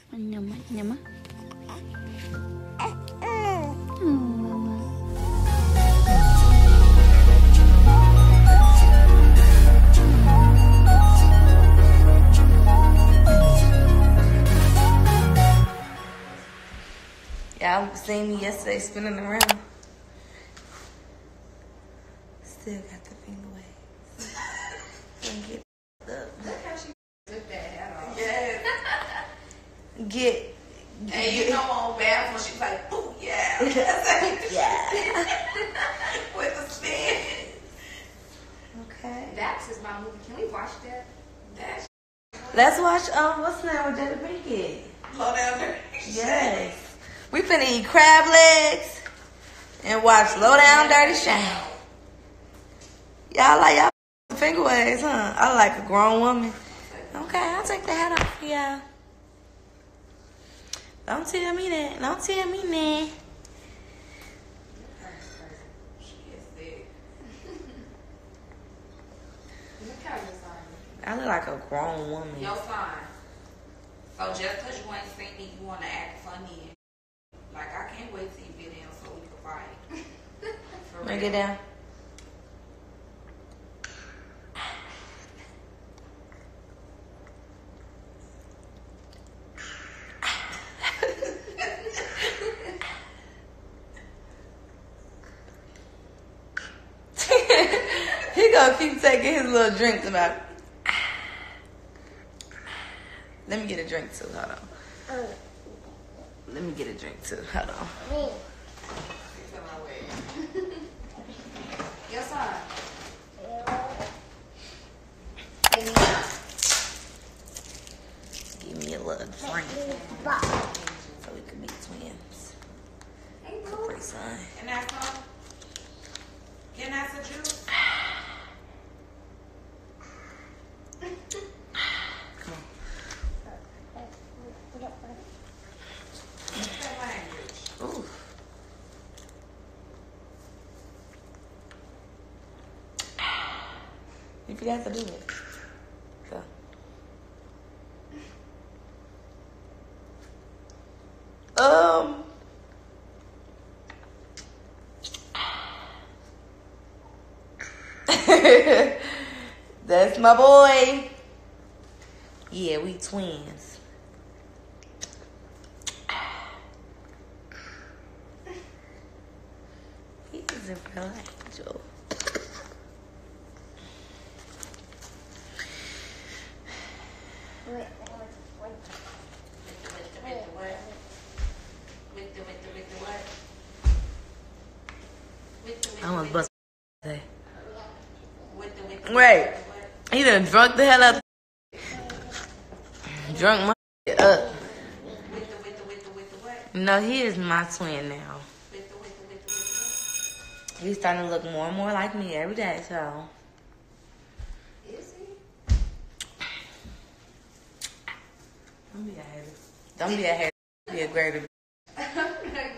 Nyama, nyama. Y'all seen me yesterday spinning around. Still got the finger waves. Can't get up. Look how she took that hat off. Yes. And Get. you know on bathroom, she's like, ooh, yeah. Yeah. With the spin. Okay. Dax is my movie. Can we watch that? Dax. Let's watch what's the name with Jada Pinkett? Low down there. Yes. We finna eat crab legs and watch Low Down Dirty Shame. Y'all like y'all finger waves, huh? I like a grown woman. Okay, I'll take the hat off for y'all. Don't tell me that. Don't tell me that. She is sick. Look how you sign. I look like a grown woman. Your sign. So just because you ain't seen me, you want to act funny. Like, I can't wait till you get in so we can fight. For Wanna real. get down? He gonna keep taking his little drinks about. Let me get a drink too. Hold on. Let me get a drink too. Hold on. It's on my way. Your sign. Give me a little drink so we can be twins. Hey, boo. Capri Sun. And that's all. Can I some juice? Come on. What's that language? Ooh. You forgot to do it. Go. That's my boy. Yeah, we twins. He is a real angel. I almost bust today. Right. He done drunk the hell up. Drunk my up. No, he is my twin now. He's starting to look more and more like me every day, so. Is he? Don't be a hater. Don't be a hater. Be a greater. I'm not